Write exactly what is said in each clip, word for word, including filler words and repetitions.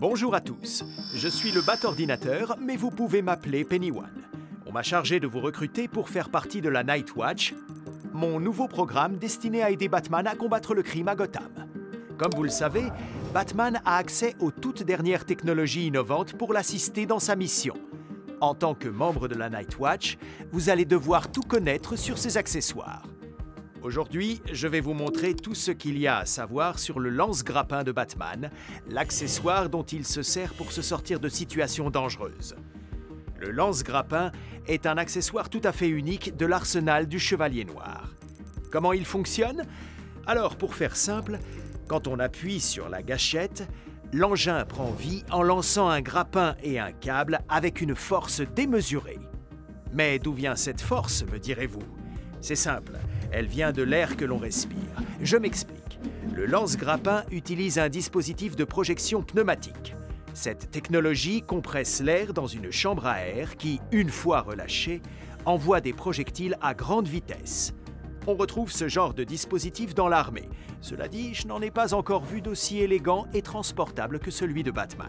Bonjour à tous, je suis le Bat-Ordinateur, mais vous pouvez m'appeler Penny One. On m'a chargé de vous recruter pour faire partie de la Night Watch, mon nouveau programme destiné à aider Batman à combattre le crime à Gotham. Comme vous le savez, Batman a accès aux toutes dernières technologies innovantes pour l'assister dans sa mission. En tant que membre de la Night Watch, vous allez devoir tout connaître sur ces accessoires. Aujourd'hui, je vais vous montrer tout ce qu'il y a à savoir sur le lance-grappin de Batman, l'accessoire dont il se sert pour se sortir de situations dangereuses. Le lance-grappin est un accessoire tout à fait unique de l'arsenal du Chevalier Noir. Comment il fonctionne? Alors, pour faire simple, quand on appuie sur la gâchette, l'engin prend vie en lançant un grappin et un câble avec une force démesurée. Mais d'où vient cette force, me direz-vous? C'est simple, elle vient de l'air que l'on respire. Je m'explique. Le lance-grappin utilise un dispositif de projection pneumatique. Cette technologie compresse l'air dans une chambre à air qui, une fois relâchée, envoie des projectiles à grande vitesse. On retrouve ce genre de dispositif dans l'armée. Cela dit, je n'en ai pas encore vu d'aussi élégant et transportable que celui de Batman.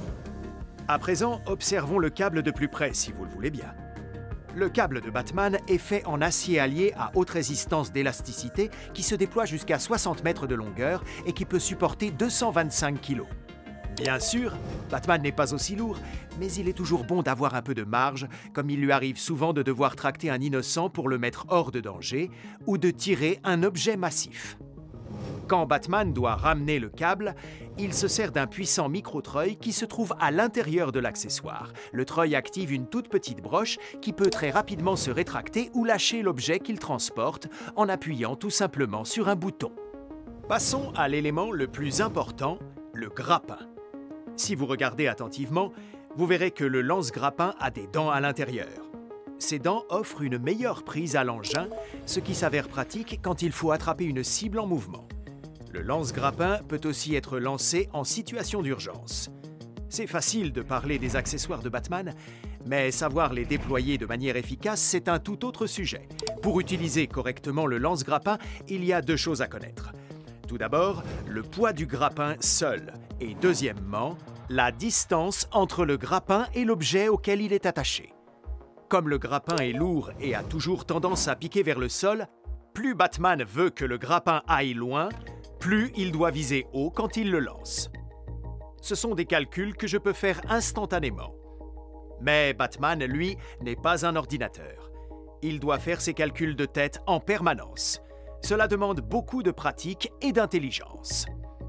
À présent, observons le câble de plus près, si vous le voulez bien. Le câble de Batman est fait en acier allié à haute résistance d'élasticité qui se déploie jusqu'à soixante mètres de longueur et qui peut supporter deux cent vingt-cinq kilos. Bien sûr, Batman n'est pas aussi lourd, mais il est toujours bon d'avoir un peu de marge, comme il lui arrive souvent de devoir tracter un innocent pour le mettre hors de danger ou de tirer un objet massif. Quand Batman doit ramener le câble, il se sert d'un puissant micro-treuil qui se trouve à l'intérieur de l'accessoire. Le treuil active une toute petite broche qui peut très rapidement se rétracter ou lâcher l'objet qu'il transporte en appuyant tout simplement sur un bouton. Passons à l'élément le plus important, le grappin. Si vous regardez attentivement, vous verrez que le lance-grappin a des dents à l'intérieur. Ces dents offrent une meilleure prise à l'engin, ce qui s'avère pratique quand il faut attraper une cible en mouvement. Le lance-grappin peut aussi être lancé en situation d'urgence. C'est facile de parler des accessoires de Batman, mais savoir les déployer de manière efficace, c'est un tout autre sujet. Pour utiliser correctement le lance-grappin, il y a deux choses à connaître. Tout d'abord, le poids du grappin seul, et deuxièmement, la distance entre le grappin et l'objet auquel il est attaché. Comme le grappin est lourd et a toujours tendance à piquer vers le sol, plus Batman veut que le grappin aille loin, plus il doit viser haut quand il le lance. Ce sont des calculs que je peux faire instantanément. Mais Batman, lui, n'est pas un ordinateur. Il doit faire ses calculs de tête en permanence. Cela demande beaucoup de pratique et d'intelligence.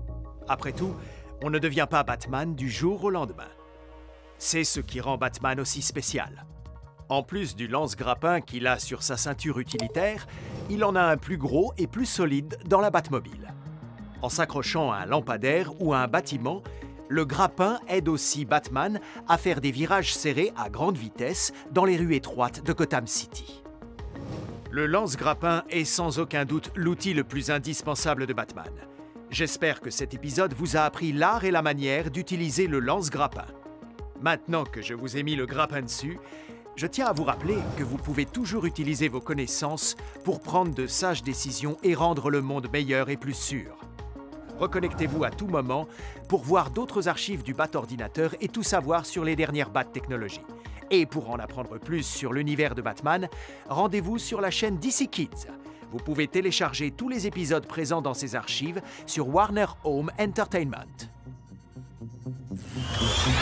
Après tout, on ne devient pas Batman du jour au lendemain. C'est ce qui rend Batman aussi spécial. En plus du lance-grappin qu'il a sur sa ceinture utilitaire, il en a un plus gros et plus solide dans la Batmobile. En s'accrochant à un lampadaire ou à un bâtiment, le grappin aide aussi Batman à faire des virages serrés à grande vitesse dans les rues étroites de Gotham City. Le lance-grappin est sans aucun doute l'outil le plus indispensable de Batman. J'espère que cet épisode vous a appris l'art et la manière d'utiliser le lance-grappin. Maintenant que je vous ai mis le grappin dessus, je tiens à vous rappeler que vous pouvez toujours utiliser vos connaissances pour prendre de sages décisions et rendre le monde meilleur et plus sûr. Reconnectez-vous à tout moment pour voir d'autres archives du Bat-Ordinateur et tout savoir sur les dernières Bat-technologies. Et pour en apprendre plus sur l'univers de Batman, rendez-vous sur la chaîne D C Kids. Vous pouvez télécharger tous les épisodes présents dans ces archives sur Warner Home Entertainment.